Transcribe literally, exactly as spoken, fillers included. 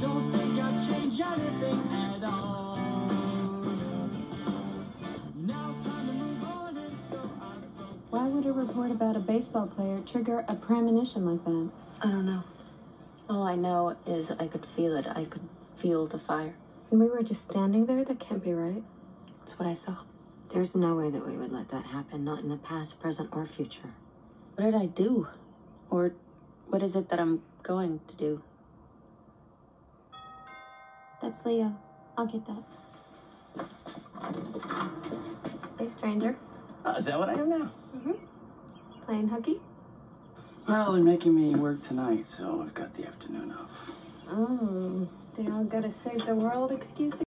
Don't think I'd change anything at all. Now it's time to move on, and so I focus. Why would a report about a baseball player trigger a premonition like that? I don't know. All I know is I could feel it. I could feel the fire. And we were just standing there? That can't be right. That's what I saw. There's no way that we would let that happen, not in the past, present, or future. What did I do? Or what is it that I'm going to do? That's Leo. I'll get that. Hey, stranger. Oh, is that what I am now? Mm-hmm. Playing hooky? Well, they're making me work tonight, so I've got the afternoon off. Oh, they all gotta save the world excuse